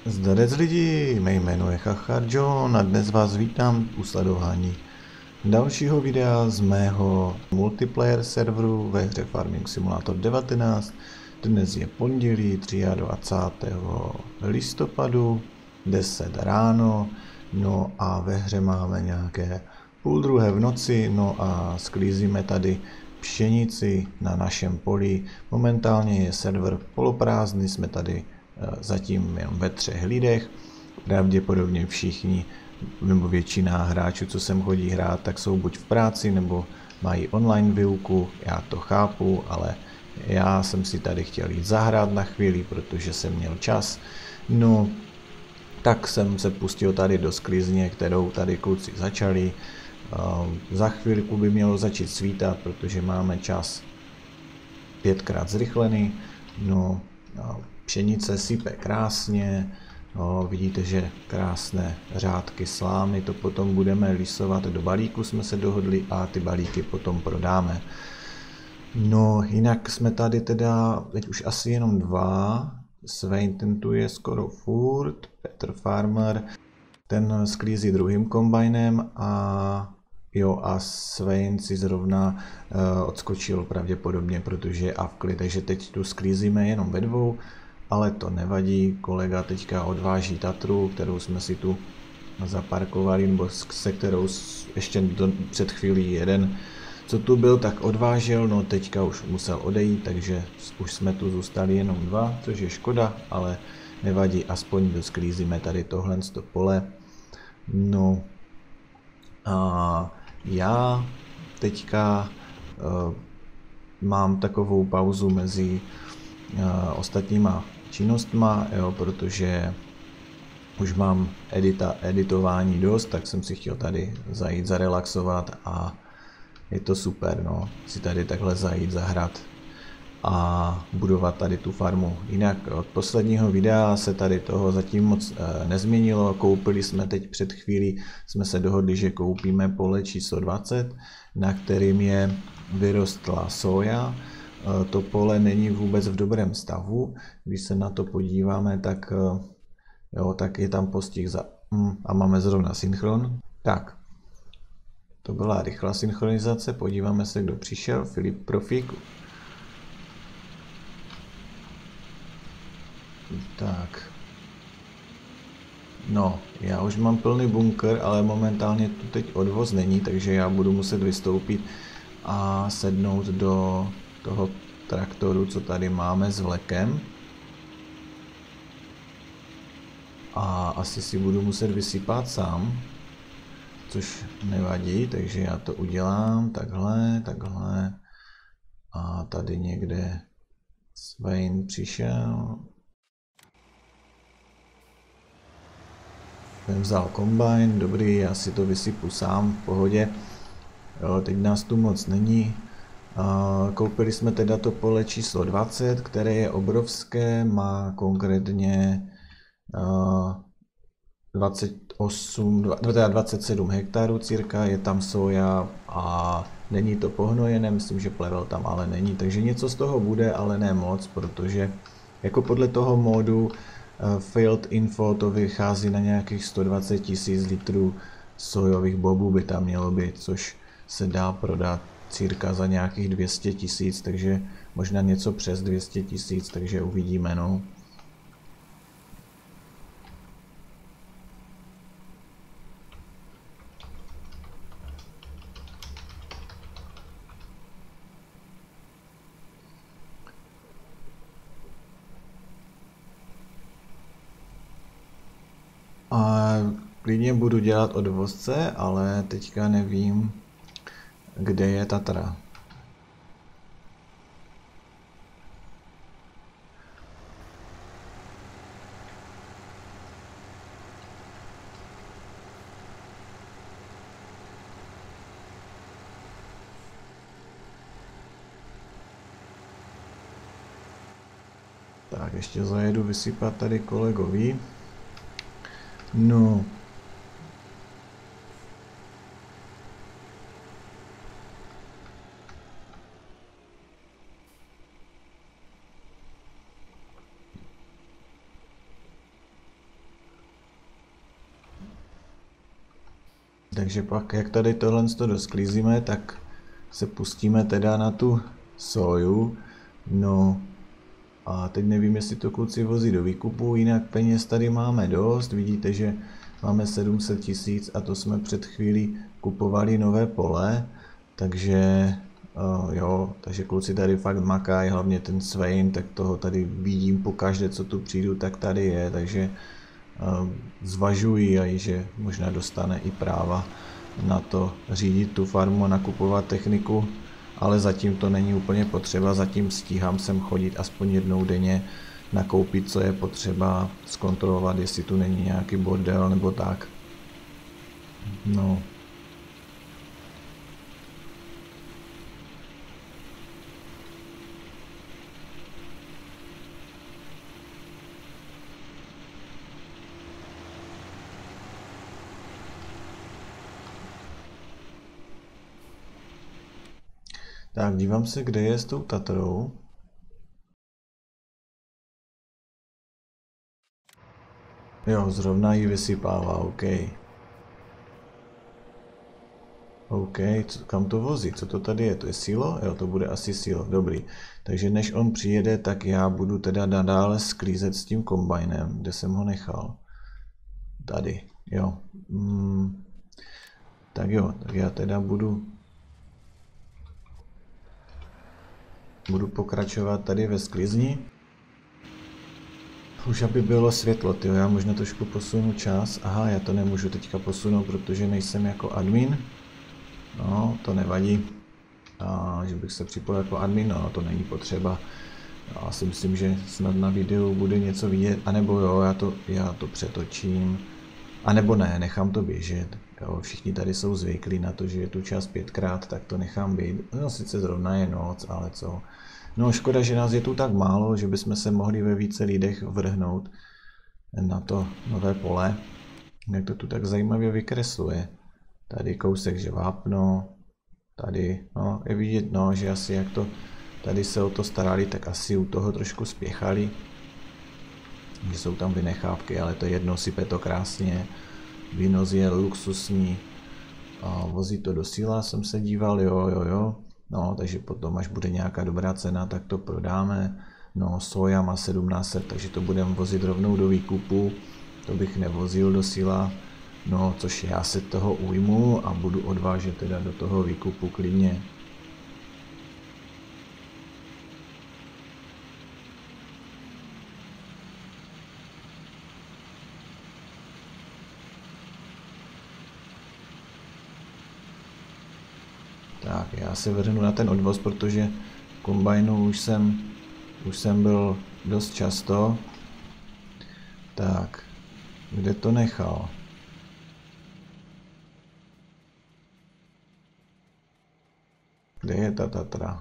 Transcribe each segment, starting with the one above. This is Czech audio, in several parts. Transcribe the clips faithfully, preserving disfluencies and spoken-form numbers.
Zdarec lidi, mé jméno je Chachar John a dnes vás vítám u sledování dalšího videa z mého multiplayer serveru ve hře Farming Simulator devatenáct. Dnes je pondělí dvacátého třetího listopadu, deset ráno, no a ve hře máme nějaké půl druhé v noci, no a sklízíme tady pšenici na našem poli. Momentálně je server poloprázdný, jsme tady zatím jenom ve třech lidech. Pravděpodobně všichni, nebo většina hráčů, co sem chodí hrát, tak jsou buď v práci, nebo mají online výuku, já to chápu, ale já jsem si tady chtěl jít zahrát na chvíli, protože jsem měl čas. No, tak jsem se pustil tady do sklizně, kterou tady kluci začali. Za chvíliku by mělo začít svítat, protože máme čas pětkrát zrychlený. No, pšenice sype krásně, no, vidíte, že krásné řádky slámy, to potom budeme lisovat do balíku, jsme se dohodli, a ty balíky potom prodáme. No, jinak jsme tady teda, teď už asi jenom dva, Svein ten tu je skoro furt, Petr Farmer, ten sklízí druhým kombajnem a jo, a Svein si zrovna uh, odskočil pravděpodobně, protože je avkli, takže teď tu sklízíme jenom ve dvou, ale to nevadí, kolega teďka odváží Tatru, kterou jsme si tu zaparkovali, nebo se kterou ještě do, před chvílí jeden, co tu byl, tak odvážel, no teďka už musel odejít, takže už jsme tu zůstali jenom dva, což je škoda, ale nevadí, aspoň dosklízíme tady tohle z toho pole. No a já teďka uh, mám takovou pauzu mezi uh, ostatníma činnostma, jo, protože už mám edita, editování dost, tak jsem si chtěl tady zajít zarelaxovat a je to super, no, si tady takhle zajít zahrát a budovat tady tu farmu. Jinak od posledního videa se tady toho zatím moc e, nezměnilo. Koupili jsme teď před chvílí, jsme se dohodli, že koupíme pole číslo dvacet, na kterým je vyrostla soja. E, to pole není vůbec v dobrém stavu. Když se na to podíváme, tak, e, jo, tak je tam postih za... Mm, a máme zrovna synchron. Tak, to byla rychlá synchronizace. Podíváme se, kdo přišel. Filip Profík. Tak. No, já už mám plný bunkr, ale momentálně tu teď odvoz není, takže já budu muset vystoupit a sednout do toho traktoru, co tady máme s vlekem. A asi si budu muset vysypat sám, což nevadí, takže já to udělám takhle, takhle. A tady někde Svein přišel. Jsem vzal kombajn, dobrý, já si to vysypu sám, v pohodě. Jo, teď nás tu moc není. A koupili jsme teda to pole číslo dvacet, které je obrovské, má konkrétně dvacet osm, dvacet sedm hektarů cirka, je tam soja a není to pohnojené, myslím, že plevel tam ale není, takže něco z toho bude, ale ne moc, protože jako podle toho módu Field Info to vychází na nějakých sto dvacet tisíc litrů sojových bobů by tam mělo být, což se dá prodat cirka za nějakých dvě stě tisíc, takže možná něco přes dvě stě tisíc, takže uvidíme, no. A klidně budu dělat odvozce, ale teďka nevím, kde je Tatra. Tak, ještě zajedu vysypat tady kolegovi. No. Takže pak, jak tady tohle dosklízíme, tak se pustíme teda na tu soju. No a teď nevím, jestli to kluci vozí do výkupu, jinak peněz tady máme dost. Vidíte, že máme sedm set tisíc a to jsme před chvílí kupovali nové pole. Takže uh, jo, takže kluci tady fakt makají, hlavně ten Svein, tak toho tady vidím pokaždé, co tu přijdu, tak tady je, takže uh, zvažuji, aj, že možná dostane i práva na to řídit tu farmu a nakupovat techniku, ale zatím to není úplně potřeba, zatím stíhám sem chodit aspoň jednou denně, nakoupit, co je potřeba, zkontrolovat, jestli tu není nějaký bordel nebo tak. No. Tak, dívám se, kde je s tou Tatrou. Jo, zrovna ji vysypává, OK. OK, co, kam to vozí? Co to tady je? To je silo? Jo, to bude asi silo, dobrý. Takže než on přijede, tak já budu teda nadále sklízet s tím kombajnem, kde jsem ho nechal. Tady, jo. Hmm. Tak jo, tak já teda budu... Budu pokračovat tady ve sklizni. Už aby bylo světlo, tyjo, já možná trošku posunu čas. Aha, já to nemůžu teďka posunout, protože nejsem jako admin. No, to nevadí. A že bych se připojil jako admin, no, to není potřeba. Já si myslím, že snad na videu bude něco vidět, anebo jo, já to, já to přetočím. A nebo ne, nechám to běžet. Jo, všichni tady jsou zvyklí na to, že je tu čas pětkrát, tak to nechám být. No, sice zrovna je noc, ale co. No, škoda, že nás je tu tak málo, že bychom se mohli ve více lidech vrhnout na to nové pole. Jak to tu tak zajímavě vykresluje. Tady kousek, že vápno, tady, no, je vidět, no, že asi jak to, tady se o to starali, tak asi u toho trošku spěchali. Že jsou tam vynechávky, ale to je jedno, sype to krásně. Výnos je luxusní. A vozí to do síla, jsem se díval, jo, jo, jo. No, takže potom, až bude nějaká dobrá cena, tak to prodáme. No, soja má sedmnáct set, takže to budeme vozit rovnou do výkupu. To bych nevozil do síla. No, což já se toho ujmu a budu odvážet teda do toho výkupu klidně. Tak, já se vrhnu na ten odvoz, protože v kombajnu už jsem, už jsem byl dost často. Tak, kde to nechal? Kde je ta Tatra?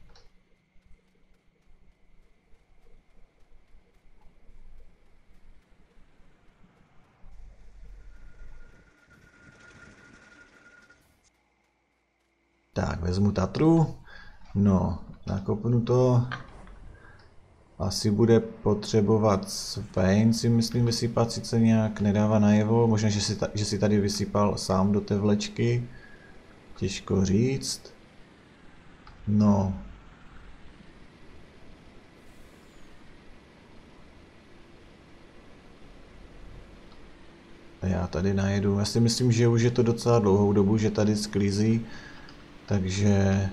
Tak, vezmu Tatru. No, nakopnu to. Asi bude potřebovat Svein, si myslím, vysypat, sice nějak nedává najevo. Možná, že si, ta, že si tady vysypal sám do té vlečky. Těžko říct. No. A já tady najedu. Já si myslím, že už je to docela dlouhou dobu, že tady sklízí. Takže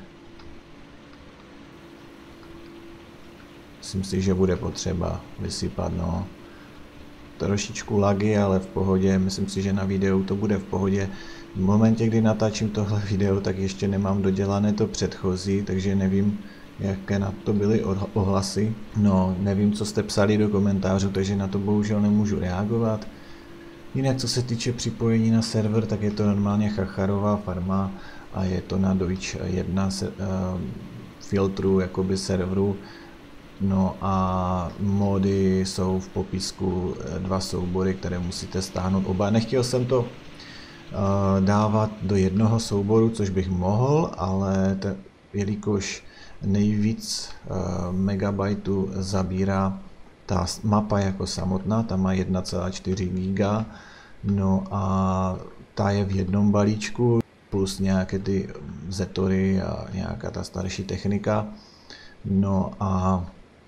myslím si, že bude potřeba vysypat, no. Trošičku lagy, ale v pohodě. Myslím si, že na videu to bude v pohodě. V momentě, kdy natáčím tohle video, tak ještě nemám dodělané to předchozí, takže nevím, jaké na to byly ohlasy. No, nevím, co jste psali do komentářů, takže na to bohužel nemůžu reagovat. Jinak, co se týče připojení na server, tak je to normálně Chacharová farma a je to na Deutsch jedna se, uh, filtru, jakoby serveru. No a mody jsou v popisku, dva soubory, které musíte stáhnout oba. Nechtěl jsem to uh, dávat do jednoho souboru, což bych mohl, ale te, jelikož nejvíc uh, megabajtů zabírá ta mapa jako samotná, ta má jedna celá čtyři giga, no a ta je v jednom balíčku, plus nějaké ty zetory a nějaká ta starší technika. No a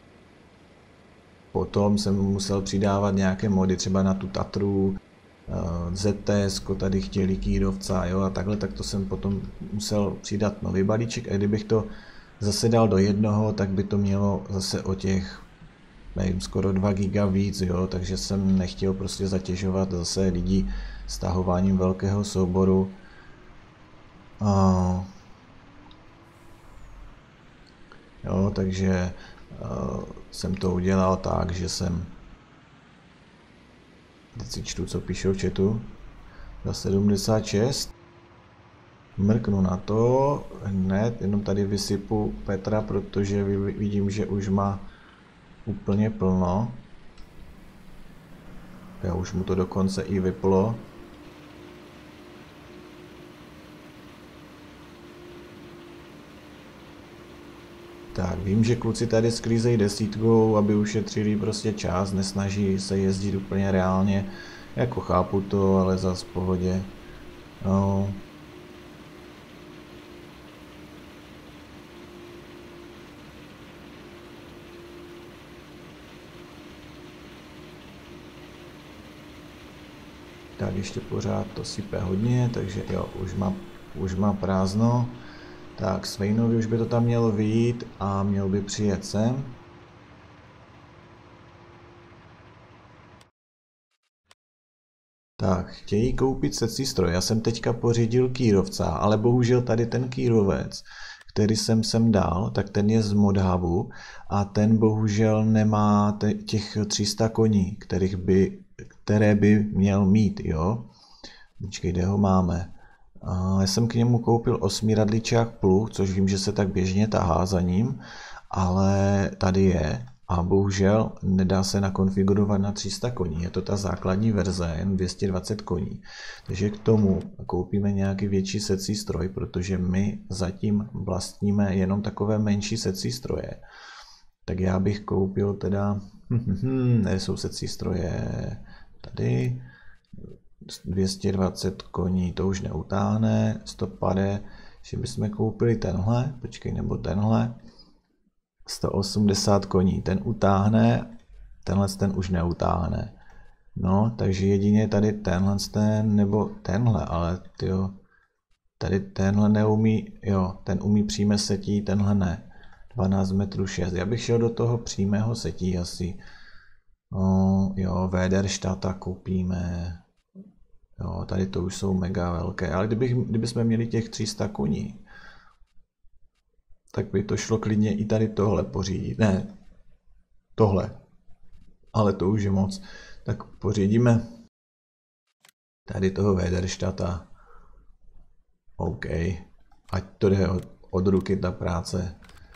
potom jsem musel přidávat nějaké mody, třeba na tu Tatru, Z T S, tady chtěli kýrovca, jo, a takhle, tak to jsem potom musel přidat nový balíček, a kdybych to zase dal do jednoho, tak by to mělo zase o těch, nevím, skoro dva giga víc, jo, takže jsem nechtěl prostě zatěžovat zase lidi stahováním velkého souboru. A jo, takže uh, jsem to udělal tak, že jsem, teď si čtu, co píšou v chatu, za sedmdesát šest, mrknu na to hned, jenom tady vysypu Petra, protože vidím, že už má úplně plno. Já už mu to dokonce i vyplo. Tak, vím, že kluci tady sklízejí desítkou, aby ušetřili prostě čas, nesnaží se jezdit úplně reálně, jako chápu to, ale zas v pohodě. No. Tak ještě pořád to sype hodně, takže jo, už má, už má prázdno. Tak, Sveinovi už by to tam mělo vyjít a měl by přijet sem. Tak, chtějí koupit secí stroj. Já jsem teďka pořídil kýrovca, ale bohužel tady ten kýrovec, který jsem sem dal, tak ten je z Modhubu a ten bohužel nemá těch tři sta koní, kterých by, které by měl mít, jo. Počkej, kde ho máme? Já jsem k němu koupil osmiradličák pluh, což vím, že se tak běžně tahá za ním, ale tady je a bohužel nedá se nakonfigurovat na tři sta koní, je to ta základní verze, jen dvě stě dvacet koní. Takže k tomu koupíme nějaký větší secí stroj, protože my zatím vlastníme jenom takové menší secí stroje. Tak já bych koupil teda, ne, jsou secí stroje tady, dvě stě dvacet koní, to už neutáhne, sto padesát, že bychom koupili tenhle, počkej, nebo tenhle, sto osmdesát koní, ten utáhne, tenhle ten už neutáhne. No, takže jedině tady tenhle ten, nebo tenhle, ale tyjo, tady tenhle neumí, jo, ten umí přímé setí, tenhle ne. dvanáct metrů šest, já bych šel do toho přímého setí asi. No, jo, Vederstata koupíme. Jo, tady to už jsou mega velké, ale kdybych, kdybychom měli těch tři sta koní, tak by to šlo klidně i tady tohle pořídit. Ne, tohle. Ale to už je moc. Tak pořídíme tady toho Vederstata. OK. Ať to jde od, od ruky ta práce.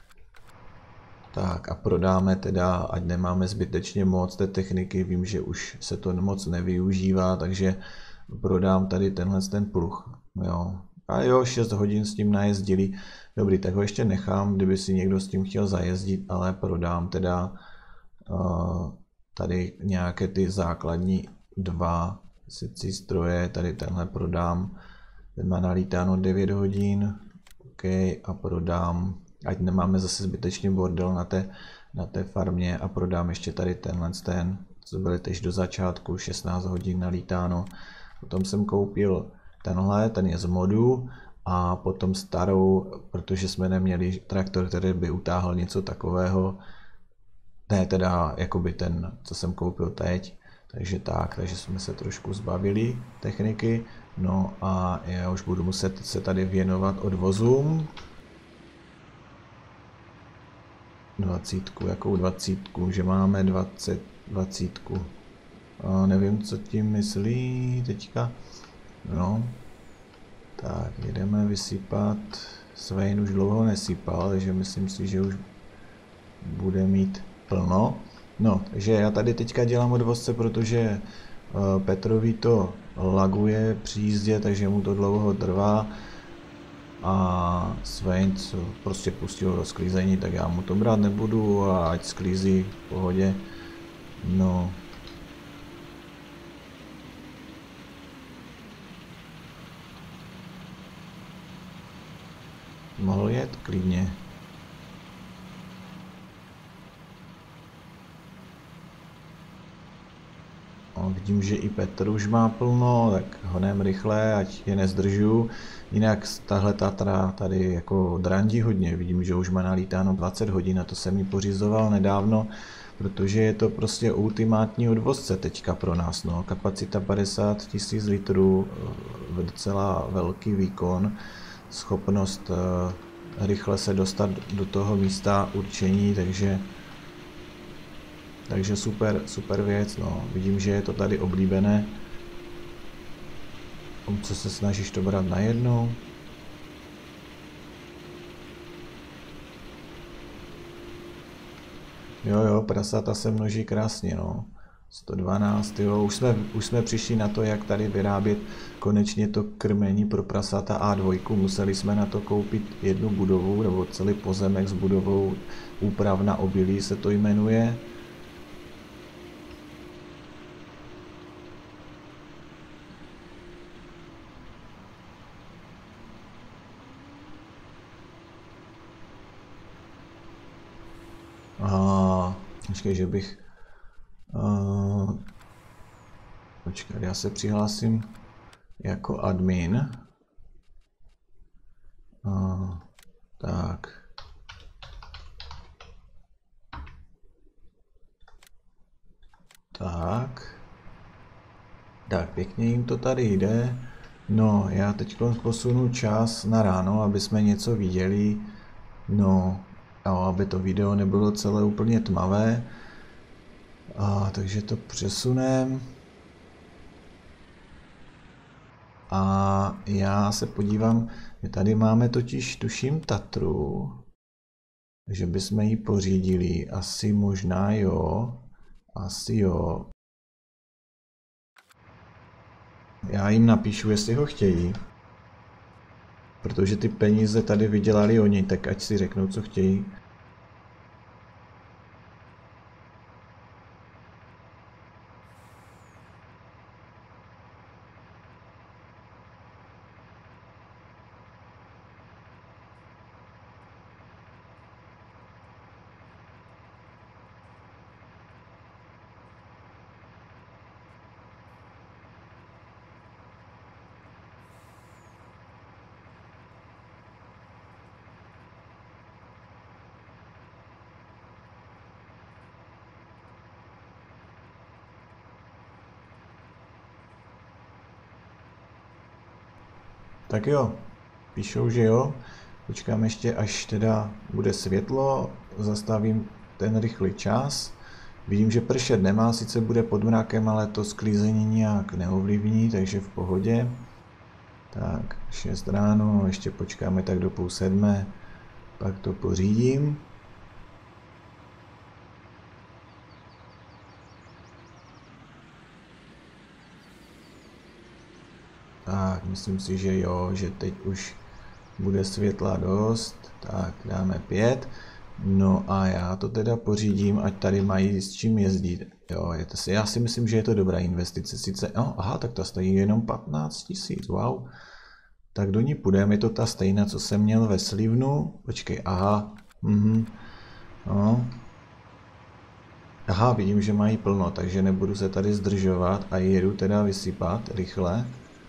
Tak a prodáme teda, ať nemáme zbytečně moc té techniky. Vím, že už se to moc nevyužívá, takže prodám tady tenhle ten pluh. Jo. A jo, šest hodin s tím najezdili. Dobrý, tak ho ještě nechám, kdyby si někdo s tím chtěl zajezdit, ale prodám teda uh, tady nějaké ty základní dva secí stroje. Tady tenhle prodám. Ten má nalítáno devět hodin. OK, a prodám, ať nemáme zase zbytečně bordel na té, na té farmě, a prodám ještě tady tenhle ten, co byly tež do začátku, šestnáct hodin nalítáno. Potom jsem koupil tenhle, ten je z modu, a potom starou, protože jsme neměli traktor, který by utáhl něco takového. Ne, teda jakoby ten, co jsem koupil teď. Takže tak, takže jsme se trošku zbavili techniky. No a já už budu muset se tady věnovat odvozům. Dvacítku, jakou dvacítku, že máme dvacet, dvacítku. A nevím, co tím myslí teďka. No. Tak, jdeme vysypat. Svein už dlouho nesypal, takže myslím si, že už bude mít plno. No, takže já tady teďka dělám odvozce, protože uh, Petrovi to laguje při jízdě, takže mu to dlouho trvá. A Svein prostě pustil do sklízení, tak já mu to brát nebudu a ať sklízí v pohodě. No. mohl jet klidně. No, vidím, že i Petr už má plno, tak honem rychle, ať je nezdržu. Jinak tahle Tatra tady jako drandí hodně, vidím, že už má nalítáno dvacet hodin, a to jsem ji pořizoval nedávno, protože je to prostě ultimátní odvozce teďka pro nás, no. Kapacita padesát tisíc litrů, docela velký výkon, schopnost uh, rychle se dostat do toho místa určení, takže takže super, super věc, no. Vidím, že je to tady oblíbené. Co se snažíš to brát najednou? Jo, jo, prasata se množí krásně, no. sto dvanáct, jo, už jsme, už jsme přišli na to, jak tady vyrábět konečně to krmení pro prasata A dva. Museli jsme na to koupit jednu budovu, nebo celý pozemek s budovou, úpravna obilí se to jmenuje. Aha, počkej, že bych... Uh, počkej, já se přihlásím jako admin. Uh, tak. Tak. Tak, pěkně jim to tady jde. No, já teď posunu čas na ráno, aby jsme něco viděli. No, a aby to video nebylo celé úplně tmavé. A, takže to přesunem. A já se podívám, my tady máme totiž, tuším, Tatru. Takže bychom ji pořídili. Asi možná jo. Asi jo. Já jim napíšu, jestli ho chtějí. Protože ty peníze tady vydělali oni, tak ať si řeknou, co chtějí. Tak jo, píšou, že jo. Počkám ještě, až teda bude světlo, zastavím ten rychlý čas. Vidím, že pršet nemá, sice bude pod mrakem, ale to sklízení nějak neovlivní, takže v pohodě. Tak, šest ráno, ještě počkáme tak do půl sedmé, pak to pořídím. Tak, myslím si, že jo, že teď už bude světla dost. Tak, dáme pět. No a já to teda pořídím, ať tady mají s čím jezdit. Jo, je to, já si myslím, že je to dobrá investice. Sice, no, aha, tak ta stojí jenom patnáct tisíc, wow. Tak do ní půjdeme, je to ta stejná, co jsem měl ve Slivnu. Počkej, aha, mhm, no. Aha, vidím, že mají plno, takže nebudu se tady zdržovat a jedu teda vysypat rychle.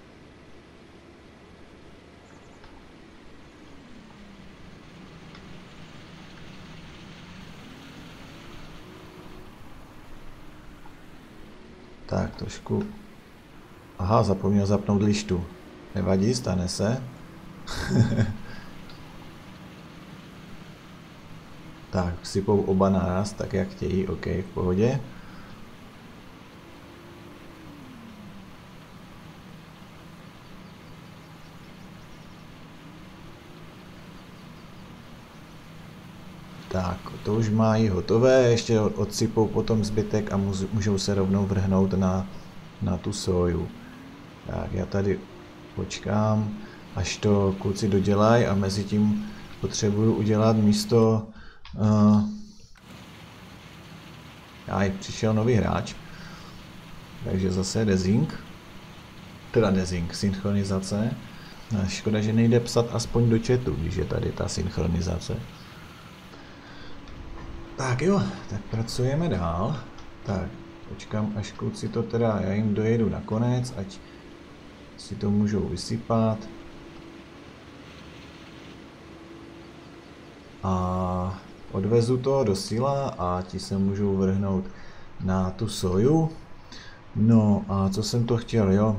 Tak, trošku... Aha, zapomněl zapnout lištu. Nevadí, stane se. Tak, sypou oba naraz, tak jak chtějí, ok, v pohodě. Tak, to už mají hotové, ještě odsypou potom zbytek a můžou se rovnou vrhnout na, na tu soju. Tak, já tady počkám, až to kluci dodělají a mezi tím potřebuju udělat místo... Uh, aj, přišel nový hráč, takže zase desync, teda desync, synchronizace. No, škoda, že nejde psat aspoň do chatu, když je tady ta synchronizace. Tak jo, tak pracujeme dál. Tak, počkám, až kluci to teda, já jim dojedu nakonec, ať si to můžou vysypat. A odvezu to do Sila a ti se můžou vrhnout na tu soju. No a co jsem to chtěl, jo?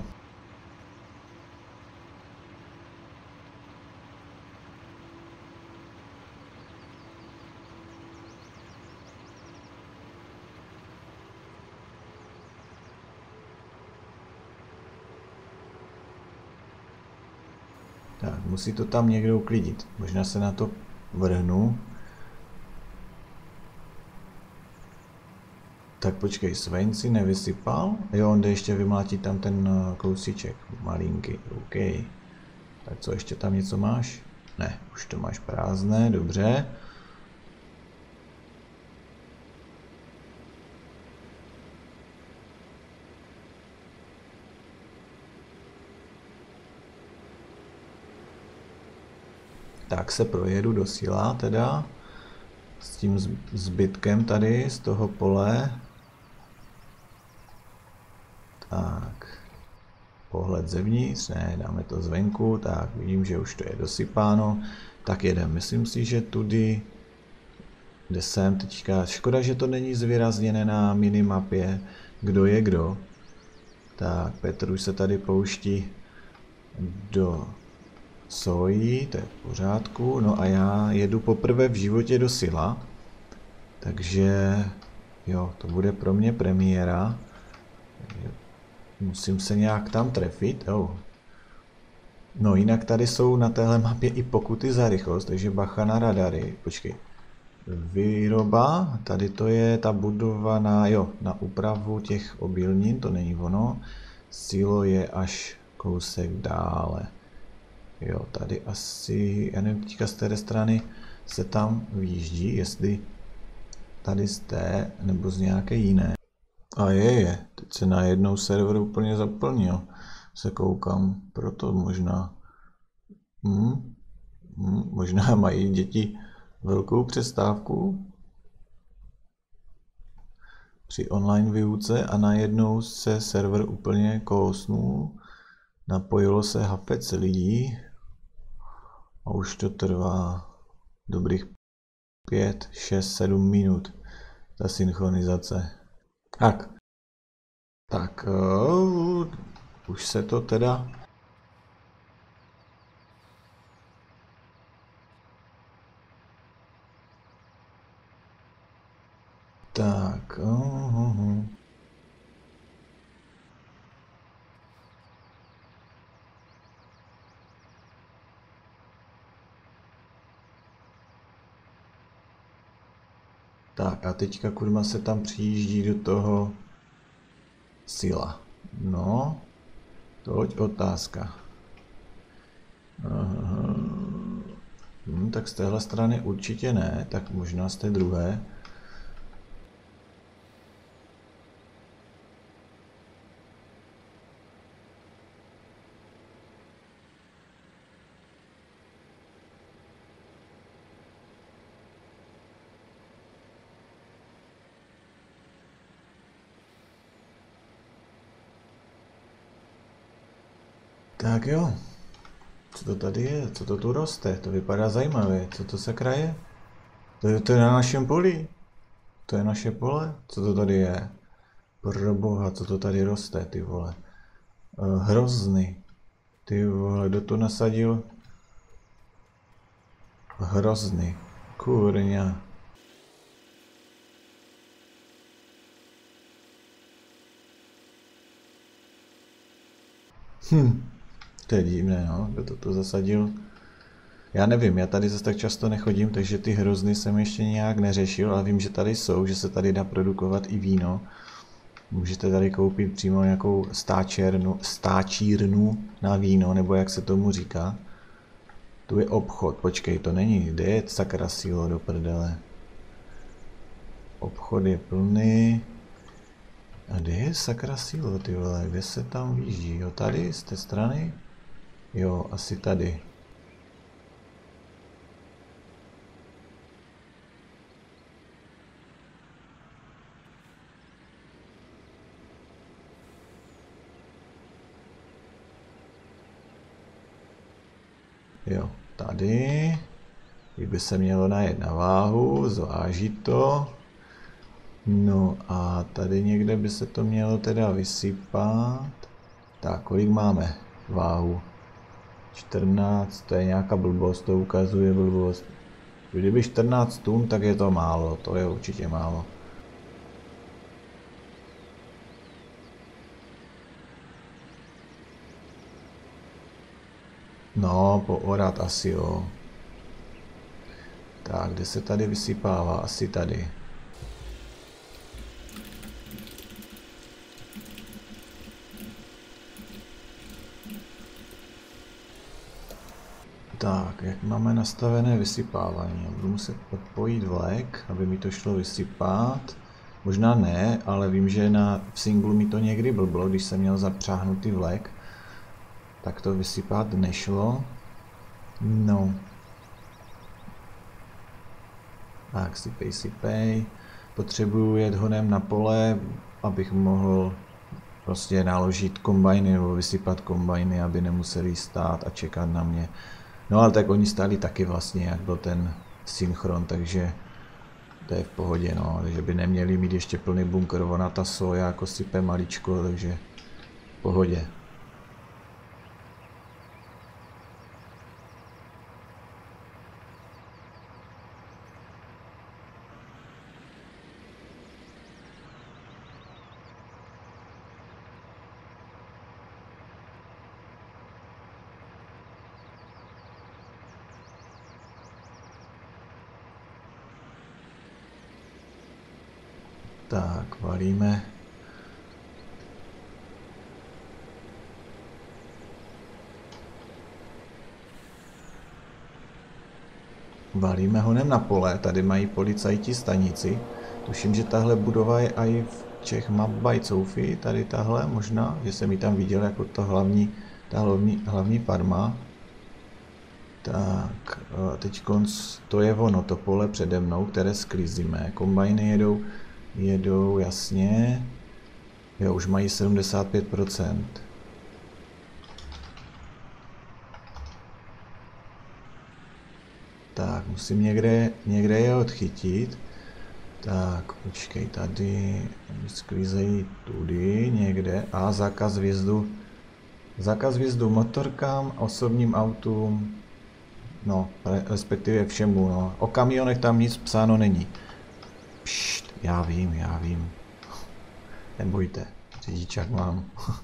Tak, musí to tam někdo uklidit. Možná se na to vrhnu. Tak počkej, Swain si nevysypal? Jo, on jde ještě vymlátit tam ten kousíček, malinký, OK. Tak co, ještě tam něco máš? Ne, už to máš prázdné, dobře. Tak se projedu do Sila teda. S tím zbytkem tady z toho pole. Tak. Pohled zevnitř, ne, dáme to zvenku, tak vidím, že už to je dosypáno. Tak jedem, myslím si, že tudy, kde jsem teďka, škoda, že to není zvýrazněné na minimapě, kdo je kdo. Tak, Petr už se tady pouští do sojí, to je v pořádku, no a já jedu poprvé v životě do Sila, takže jo, to bude pro mě premiéra. Musím se nějak tam trefit, oh. No jinak tady jsou na téhle mapě i pokuty za rychlost, takže bacha na radary, počkej. Výroba, tady to je ta budova na, jo, na úpravu těch obilnin, to není ono. Silo je až kousek dále. Jo, tady asi, já nevím, teďka z té strany se tam výjíždí, jestli tady z té, nebo z nějaké jiné. A je, je, teď se najednou server úplně zaplnil, se koukám, proto možná, hmm, hmm, možná mají děti velkou přestávku při online výuce a najednou se server úplně kousnul, napojilo se hapec lidí a už to trvá dobrých pět, šest, sedm minut, ta synchronizace. Tak, tak, uh, už se to teda... Tak, uh, uh, uh. Tak a teďka kurma se tam přijíždí do toho Sila. No, toť otázka. Aha. Hm, tak z téhle strany určitě ne, tak možná z té druhé. Tak jo, co to tady je, co to tu roste, to vypadá zajímavě, co to se kraje? To je, to je na našem poli, to je naše pole, co to tady je? Proboha, co to tady roste, ty vole. Uh, hrozny, ty vole, kdo to nasadil? Hrozny, kurňa. Hm. To je divné, no, kdo to tu zasadil. Já nevím, já tady zase tak často nechodím, takže ty hrozny jsem ještě nějak neřešil, ale vím, že tady jsou, že se tady dá produkovat i víno. Můžete tady koupit přímo nějakou stáčernu, stáčírnu na víno, nebo jak se tomu říká. Tu je obchod, počkej, to není, kde je sakra Silo do prdele. Obchod je plný. A kde je sakra Silo, ty vole, kde se tam výjíždí, jo, tady z té strany? Jo, asi tady. Jo, tady. Kdyby se mělo najet na váhu, zvážit to. No a tady někde by se to mělo teda vysypat. Tak, kolik máme váhu? čtrnáct, to je nějaká blbost, to ukazuje blbost. Kdyby čtrnáct tun, tak je to málo, to je určitě málo. No, poorat asi jo. Tak, kde se tady vysypává? Asi tady. Tak, jak máme nastavené vysypávání? Budu muset odpojit vlek, aby mi to šlo vysypat. Možná ne, ale vím, že na v singlu mi to někdy blblo, když jsem měl zapřáhnutý vlek. Tak to vysypat nešlo. No. Tak, sypej, sypej. Potřebuju jet honem na pole, abych mohl prostě naložit kombajny nebo vysypat kombajny, aby nemuseli stát a čekat na mě. No ale tak oni stáli taky vlastně, jak byl ten synchron, takže to je v pohodě, no. Takže by neměli mít ještě plný bunkr, ona ta soja jako sype maličko, takže v pohodě. Tak, valíme. Valíme honem na pole, tady mají policajti stanici. Tuším, že tahle budova je i v Czech Map by Sophie, tady tahle možná, že jsem ji tam viděl jako ta hlavní, ta hlavní, hlavní farma. Tak, teď to je ono, to pole přede mnou, které sklízíme. Kombajny jedou, jedou jasně. Jo, už mají sedmdesát pět procent. Tak, musím někde, někde je odchytit. Tak, počkej, tady sklízejí tudy někde. A zákaz vjezdu. Zákaz vjezdu motorkám, osobním autům. No, respektive všemu, no. O kamionech tam nic psáno není. Pšt, já vím, já vím. Nebojte, řidičák mám.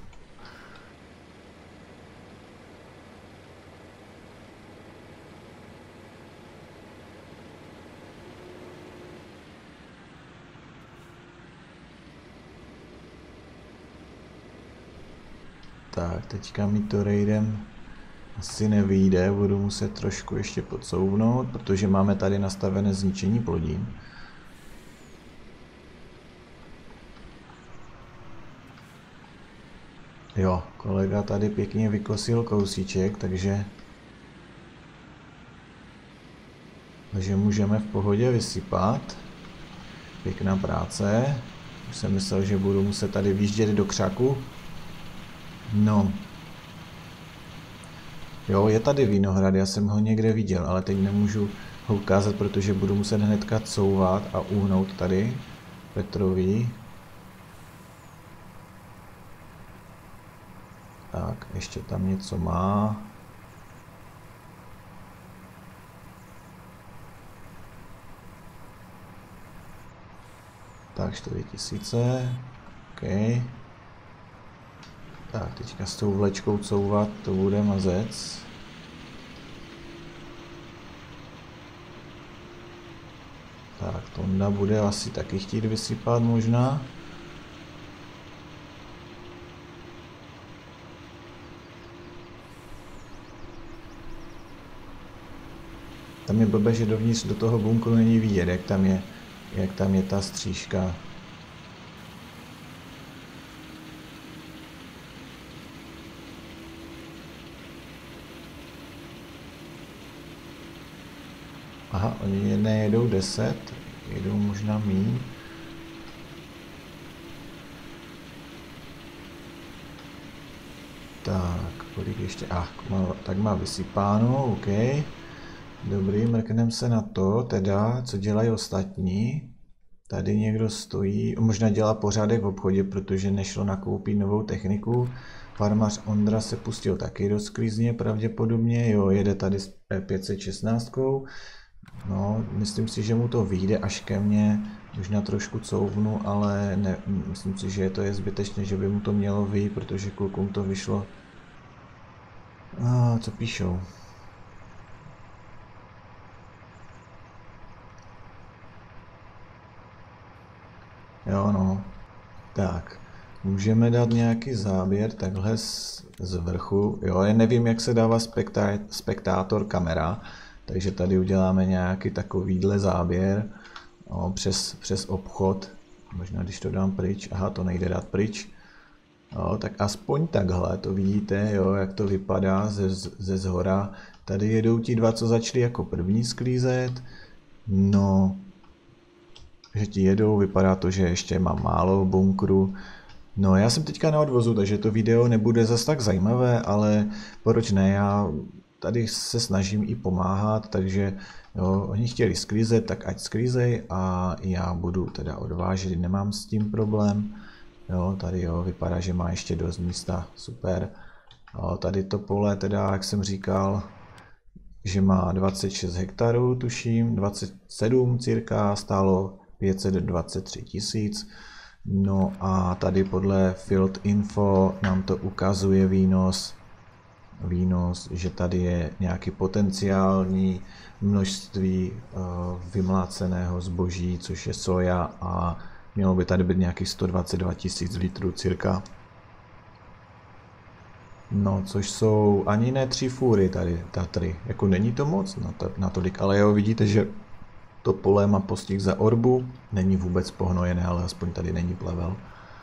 Tak, teďka mi to raidem asi nevyjde, budu muset trošku ještě podsouvnout, protože máme tady nastavené zničení plodin. Jo, kolega tady pěkně vykosil kousíček, takže, takže můžeme v pohodě vysypat. Pěkná práce. Už jsem myslel, že budu muset tady výjíždět do křaku. No. Jo, je tady vinohrad, já jsem ho někde viděl, ale teď nemůžu ho ukázat, protože budu muset hnedka couvat a uhnout tady Petrovi. Tak, ještě tam něco má. Tak, čtyři tisíce. OK. Tak, teďka s tou vlečkou couvat, to bude mazec. Tak, Tonda bude asi taky chtít vysypat možná. Tam je blbé, že dovnitř do toho bunkru není vidět, jak tam je, jak tam je ta střížka. Aha, oni nejedou deset, jedou možná míň. Tak, kolik ještě? Ah, tak má vysypáno, OK. Dobrý, mrkneme se na to, teda, co dělají ostatní. Tady někdo stojí, možná dělá pořádek v obchodě, protože nešlo nakoupit novou techniku. Farmář Ondra se pustil taky do sklízně pravděpodobně, jo, jede tady s P pět set šestnáct. No, myslím si, že mu to vyjde až ke mně, možná trošku couvnu, ale ne, myslím si, že to je zbytečné, že by mu to mělo vyjít, protože klukům to vyšlo. A, co píšou? Jo, no. Tak, můžeme dát nějaký záběr takhle z, z vrchu. Jo, já nevím, jak se dává spektá, spektátor kamera, takže tady uděláme nějaký takovýhle záběr jo, přes, přes obchod. Možná, když to dám pryč. Aha, to nejde dát pryč. Jo, tak aspoň takhle, to vidíte, jo, jak to vypadá ze, ze zhora. Tady jedou ti dva, co začali jako první sklízet. No, že ti jedou, vypadá to, že ještě mám málo bunkru. No, já jsem teďka na odvozu, takže to video nebude zas tak zajímavé, ale proč ne, já tady se snažím i pomáhat, takže jo, oni chtěli sklízet, tak ať sklízej a já budu teda odvážet, nemám s tím problém. Jo, tady jo, vypadá, že má ještě dost místa, super. Jo, tady to pole teda, jak jsem říkal, že má dvacet šest hektarů, tuším, dvacet sedm cirka, stálo pět set dvacet tři tisíc. No a tady podle Field Info nám to ukazuje výnos, výnos, že tady je nějaký potenciální množství uh, vymláceného zboží, což je soja a mělo by tady být nějakých sto dvacet dva tisíc litrů cirka. No, což jsou ani ne tři fůry tady, Tatry. Jako není to moc natolik, ale jo, vidíte, že to pole má postih za orbu, není vůbec pohnojené, ale aspoň tady není plevel.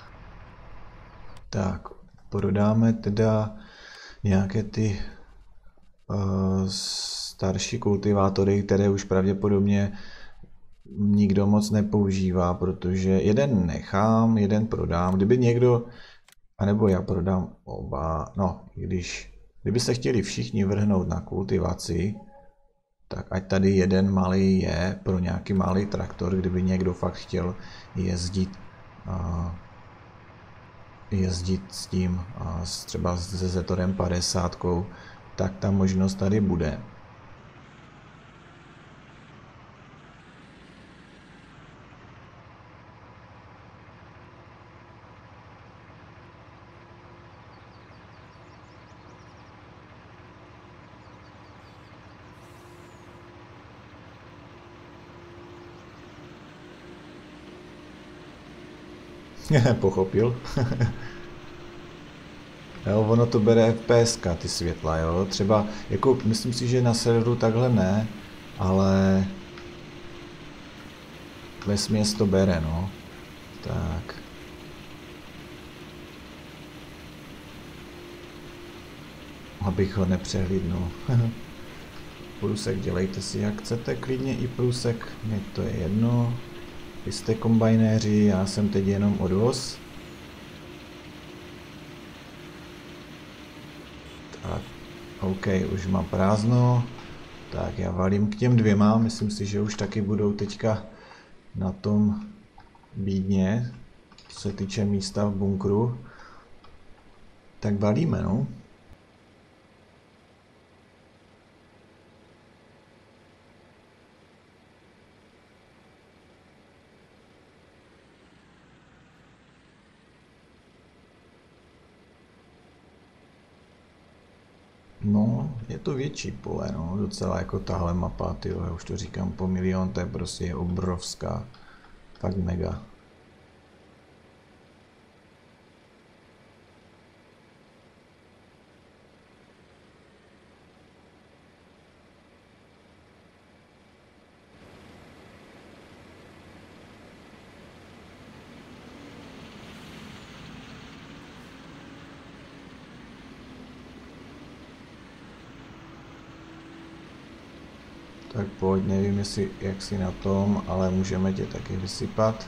Tak, prodáme teda nějaké ty uh, starší kultivátory, které už pravděpodobně nikdo moc nepoužívá, protože jeden nechám, jeden prodám. Kdyby někdo, anebo já prodám oba, no, když, kdyby se chtěli všichni vrhnout na kultivaci, tak ať tady jeden malý je pro nějaký malý traktor, kdyby někdo fakt chtěl jezdit, uh, jezdit s tím, uh, třeba se Zetorem padesát, tak ta možnost tady bude. Pochopil. Jo, ono to bere F P S ka, ty světla, jo. Třeba, jako, myslím si, že na serveru takhle ne, ale vesměs to bere, no. Tak. Abych ho nepřehlídnul. Průsek dělejte si jak chcete, klidně i průsek, mně to je jedno. Vy jste kombajnéři, já jsem teď jenom odvoz. Tak, OK, už mám prázdno. Tak já valím k těm dvěma, myslím si, že už taky budou teďka na tom bídně, co se týče místa v bunkru. Tak valíme, no. No, je to větší pole, no, docela jako tahle mapa, tyjo, já už to říkám po milion, to je prostě obrovská, fakt mega. Tak pojď, nevím jestli, jak jsi na tom, ale můžeme tě taky vysypat.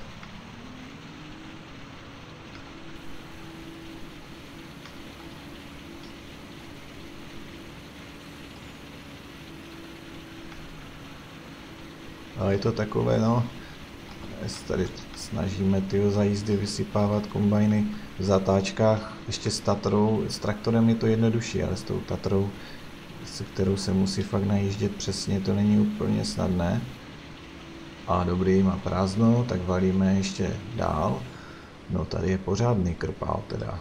Ale je to takové, no, se tady snažíme tyho za jízdy vysypávat kombajny v zatáčkách, ještě s Tatrou, s traktorem je to jednodušší, ale s tou Tatrou, se kterou se musí fakt najíždět přesně, to není úplně snadné. A dobrý, má prázdno, tak valíme ještě dál. No tady je pořádný krpál teda.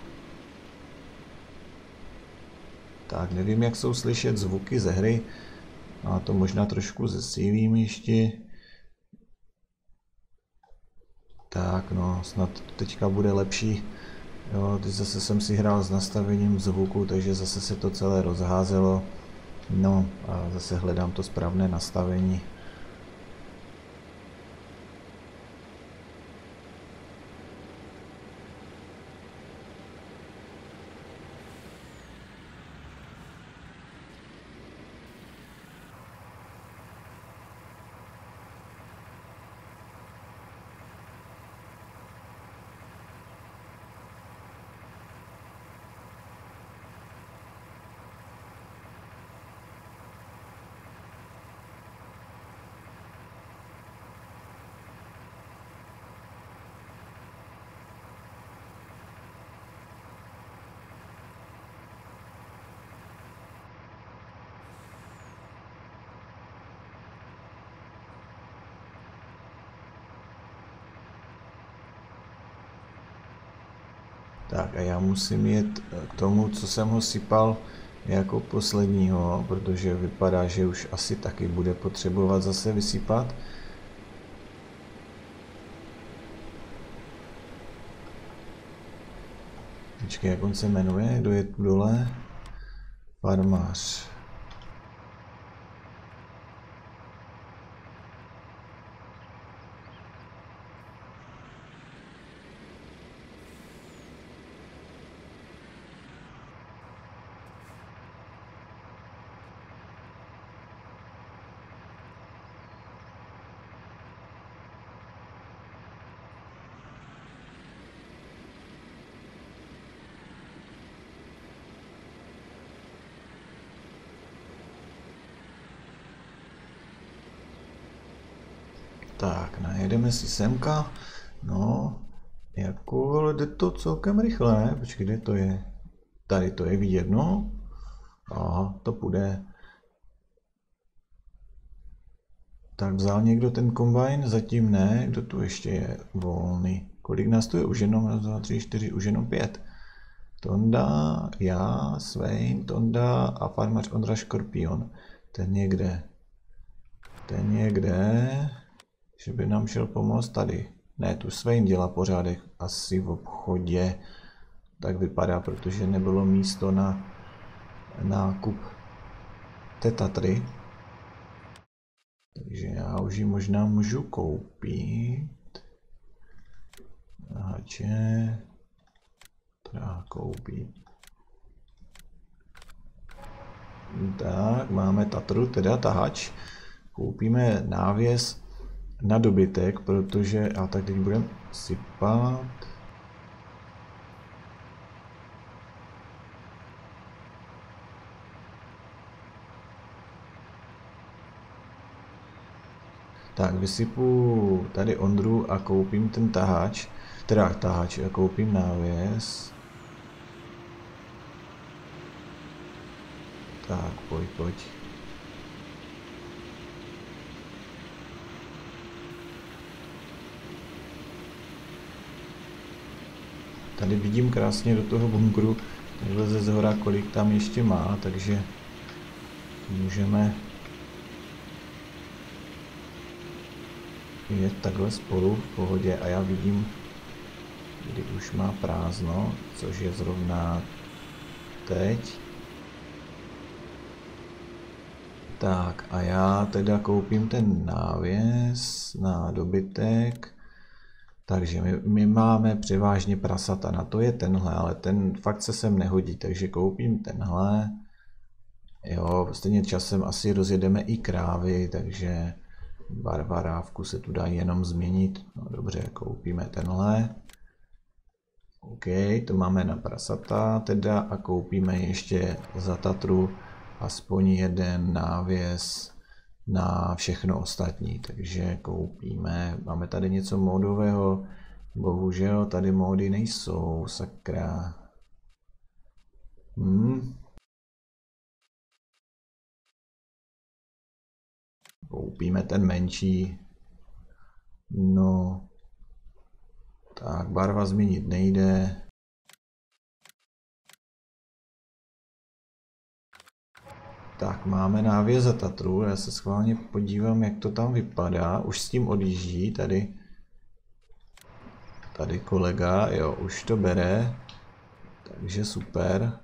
Tak nevím, jak jsou slyšet zvuky ze hry. A to možná trošku zesílím ještě. Tak no, snad teďka bude lepší. Jo, teď zase jsem si hrál s nastavením zvuku, takže zase se to celé rozházelo. No a zase hledám to správné nastavení. Tak a já musím jet k tomu, co jsem ho sypal jako posledního, protože vypadá, že už asi taky bude potřebovat zase vysypat. Počkej, jak on se jmenuje, kdo je tu dole? Farmář. Tak, najedeme si semka. No, jako, ale jde to celkem rychle, ne? Počkej, kde to je? Tady to je vidět, no. Aha, to půjde. Tak vzal někdo ten kombajn? Zatím ne. Kdo tu ještě je volný? Kolik nás tu je? Už jenom raz, dva, tři, čtyři, už jenom pět. Tonda, já, Svein, Tonda a farmář Ondra Škorpion. Ten je kde? Ten je kde? Že by nám šel pomoct tady. Ne, tu Svein dělá pořádek asi v obchodě. Tak vypadá, protože nebylo místo na nákup té Tatry. Takže já už ji možná můžu koupit. Tahače. Teda koupit. Tak, máme Tatru, teda tahač. Koupíme návěs na dobytek, protože, a tak teď budeme sypat. Tak vysypu tady Ondru a koupím ten tahač, teda tahač a koupím návěs. Tak, pojď, pojď. Tady vidím krásně do toho bunkru, takhle ze zhora, kolik tam ještě má, takže můžeme jet takhle spolu v pohodě a já vidím, kdy už má prázdno, což je zrovna teď. Tak a já teda koupím ten návěs na dobytek. Takže my, my máme převážně prasata, na to je tenhle, ale ten fakt se sem nehodí, takže koupím tenhle. Jo, stejně časem asi rozjedeme i krávy, takže barbarávku se tu dá jenom změnit. No dobře, koupíme tenhle. OK, to máme na prasata teda a koupíme ještě za Tatru aspoň jeden návěs na všechno ostatní, takže koupíme, máme tady něco módového, bohužel tady módy nejsou, sakra. Hmm. Koupíme ten menší, no, tak barva změnit nejde. Tak máme návěs za Tatru, já se schválně podívám, jak to tam vypadá, už s tím odjíždí, tady, tady kolega, jo, už to bere, takže super.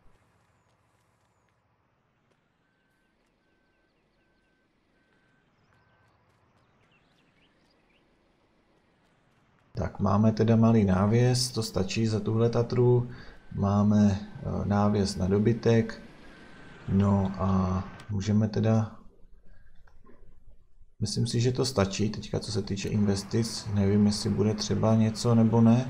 Tak máme teda malý návěs, to stačí za tuhle Tatru, máme návěs na dobytek, no a můžeme teda, myslím si, že to stačí, teďka co se týče investic, nevím, jestli bude třeba něco nebo ne.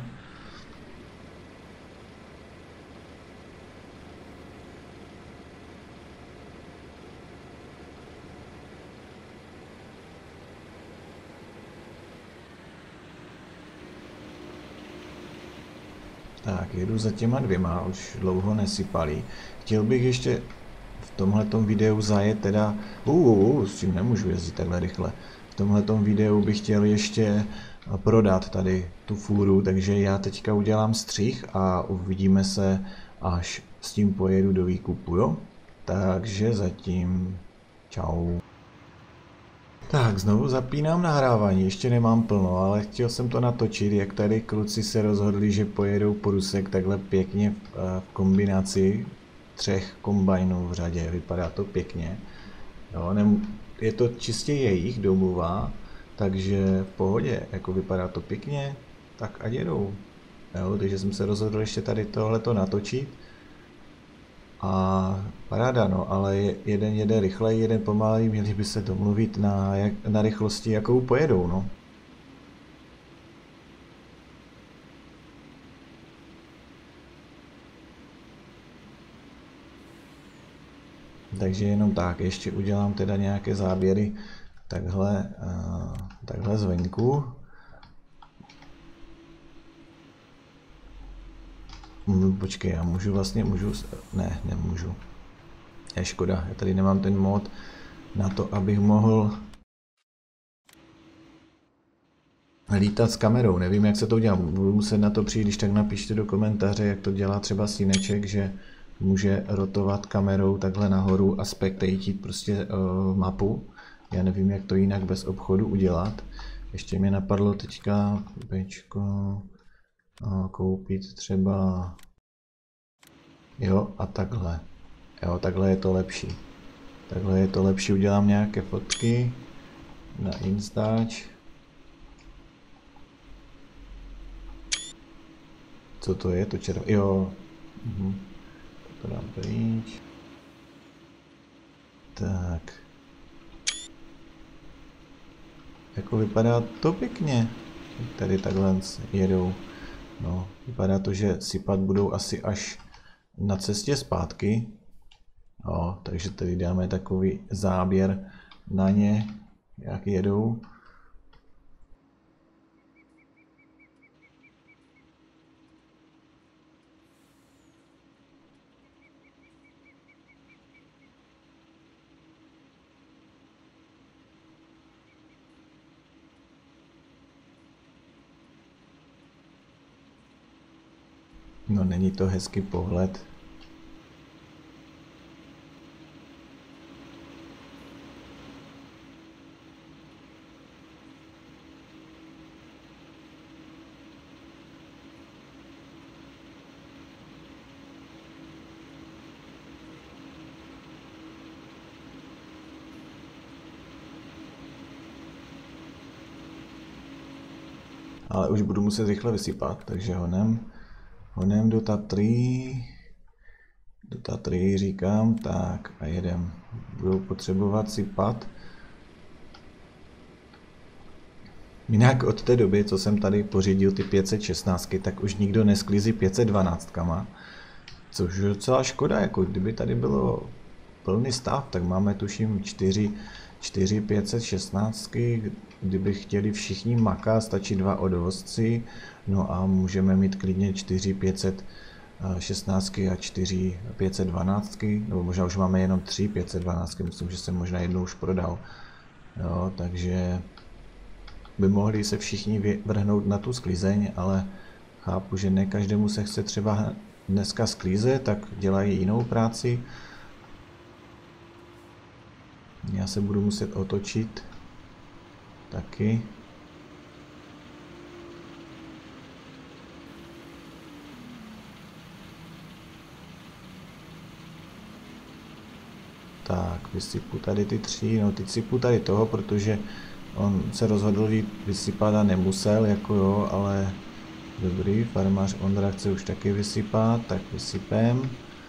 Tak, jedu za těma dvěma, už dlouho nesypalí. Chtěl bych ještě v tomhletom videu zajet teda, uh, uh, s tím nemůžu jezdit takhle rychle. V tomhletom videu bych chtěl ještě prodat tady tu fůru, takže já teďka udělám střih a uvidíme se, až s tím pojedu do výkupu, jo? Takže zatím čau. Tak, znovu zapínám nahrávání, ještě nemám plno, ale chtěl jsem to natočit, jak tady kluci se rozhodli, že pojedou průsek takhle pěkně v, v kombinaci třech kombajnů v řadě, vypadá to pěkně. Jo, ne, je to čistě jejich domluva, takže v pohodě, jako vypadá to pěkně, tak ať jedou. Jo, takže jsem se rozhodl ještě tady tohleto natočit. A paráda, no, ale jeden jede rychleji, jeden pomaleji, měli by se domluvit na, jak, na rychlosti, jakou pojedou, no. Takže jenom tak, ještě udělám teda nějaké záběry takhle, uh, takhle zvenku. Počkej, já můžu vlastně, můžu, ne, nemůžu. Je škoda, já tady nemám ten mod na to, abych mohl lítat s kamerou. Nevím, jak se to dělá, budu muset na to přijít, když tak napište do komentáře, jak to dělá třeba Syneček, že může rotovat kamerou takhle nahoru a spectatit prostě uh, mapu. Já nevím, jak to jinak bez obchodu udělat. Ještě mě napadlo teďka bečko, uh, koupit třeba, jo, a takhle. Jo, takhle je to lepší. Takhle je to lepší, udělám nějaké fotky na Instač. Co to je, to červené? Jo. Mhm. To dám pryč. Tak. Jako vypadá to pěkně. Tady takhle jedou. No, vypadá to, že sypat budou asi až na cestě zpátky. No, takže tady dáme takový záběr na ně, jak jedou. No, není to hezký pohled. Ale už budu muset rychle vysypat, takže honem, honem do Tatry. Do Tatry říkám, tak a jedem. Budou potřebovat sypat. Jinak od té doby, co jsem tady pořídil ty pět set šestnáct, tak už nikdo nesklízí pět set dvanáct. Což je docela škoda, jako kdyby tady bylo plný stav, tak máme tuším čtyři pět set šestnáct, kdyby chtěli všichni makat, stačí dva odvozci, no a můžeme mít klidně čtyři pět set šestnáct a čtyři pět set dvanáct, nebo možná už máme jenom tři pět set dvanáct, myslím, že jsem možná jednou už prodal. Jo, takže by mohli se všichni vrhnout na tu sklizeň, ale chápu, že ne každému se chce třeba dneska sklízet, tak dělají jinou práci. Já se budu muset otočit taky. Tak, vysypu tady ty tři, no teď sypu tady toho, protože on se rozhodl vysypat a nemusel, jako jo, ale dobrý, farmář Ondra chce už taky vysypat, tak vysypem.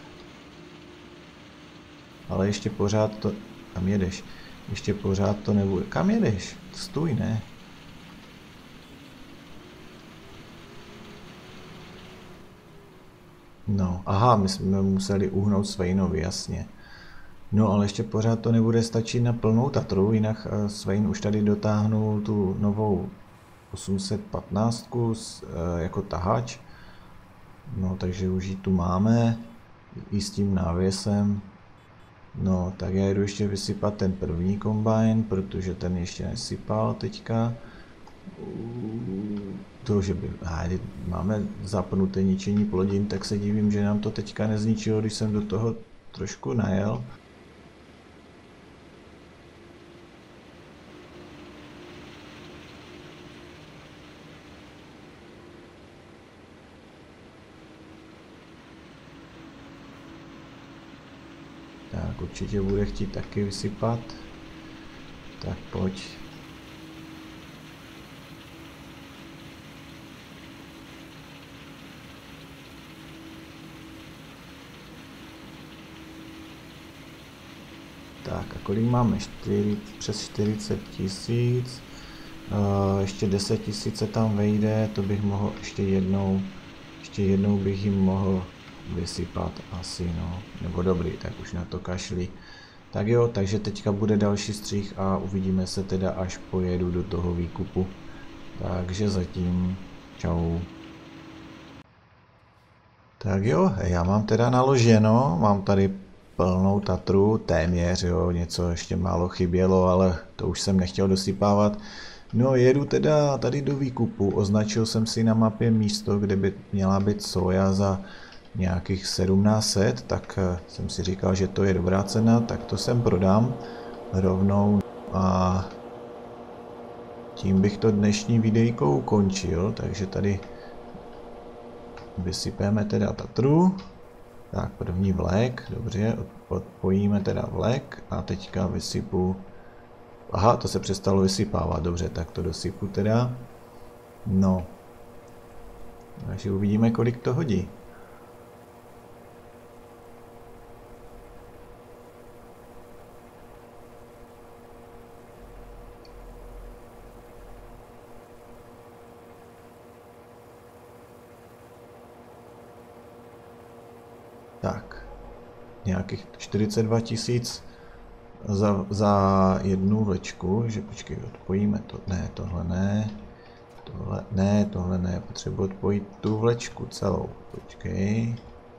Ale ještě pořád to... Kam jedeš? Ještě pořád to nebude. Kam jedeš? Stůj, ne? No, aha, my jsme museli uhnout Sveinovi, jasně. No, ale ještě pořád to nebude stačit na plnou Tatru, jinak Svein už tady dotáhnul tu novou osm set patnáct jako tahač. No, takže už ji tu máme i s tím návěsem. No, tak já jdu ještě vysypat ten první kombajn, protože ten ještě nesypal teďka. To, že by... Háj, máme zapnuté ničení plodin, tak se divím, že nám to teďka nezničilo, když jsem do toho trošku najel. Tak určitě bude chtít taky vysypat. Tak pojď. Tak a kolik máme? čtyři, přes čtyřicet tisíc. Uh, ještě deset tisíc se tam vejde, to bych mohl ještě jednou, ještě jednou bych jim mohl vysypat asi, no, nebo dobrý, tak už na to kašli. Tak jo, takže teďka bude další střih a uvidíme se teda, až pojedu do toho výkupu. Takže zatím, čau. Tak jo, já mám teda naloženo, mám tady plnou Tatru, téměř, jo, něco ještě málo chybělo, ale to už jsem nechtěl dosypávat. No, jedu teda tady do výkupu, označil jsem si na mapě místo, kde by měla být soja za nějakých sedmnáct set, tak jsem si říkal, že to je dobrá cena, tak to sem prodám rovnou a tím bych to dnešní videjko ukončil, takže tady vysypeme teda Tatru. Tak první vlek, dobře, odpojíme teda vlek a teďka vysypu. Aha, to se přestalo vysypávat, dobře, tak to dosypu teda. No, takže uvidíme, kolik to hodí. Tak, nějakých čtyřicet dva tisíc za, za jednu vlečku, že počkej, odpojíme to, ne, tohle ne, tohle ne, tohle ne, potřebuji odpojit tu vlečku celou, počkej.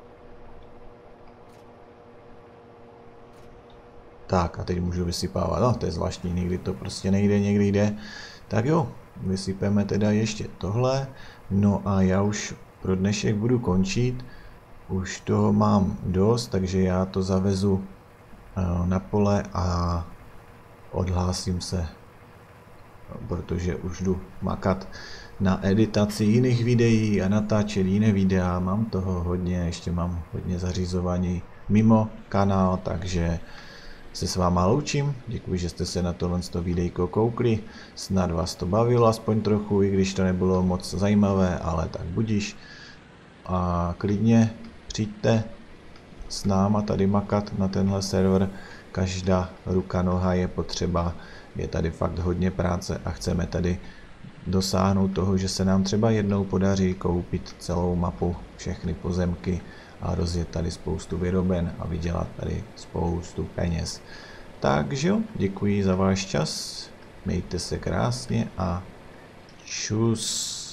Tak a teď můžu vysypávat, no to je zvláštní, někdy to prostě nejde, někdy jde. Tak jo, vysypeme teda ještě tohle, no a já už pro dnešek budu končit. Už toho mám dost, takže já to zavezu na pole a odhlásím se, protože už jdu makat na editaci jiných videí a natáčet jiné videa. Mám toho hodně, ještě mám hodně zařizování mimo kanál, takže se s váma loučím. Děkuji, že jste se na tohle videjko koukli. Snad vás to bavilo aspoň trochu, i když to nebylo moc zajímavé, ale tak budiš. A klidně přijďte s náma tady makat na tenhle server. Každá ruka noha je potřeba, je tady fakt hodně práce a chceme tady dosáhnout toho, že se nám třeba jednou podaří koupit celou mapu, všechny pozemky a rozjet tady spoustu vyroben a vydělat tady spoustu peněz. Takže jo, děkuji za váš čas, mějte se krásně a čus.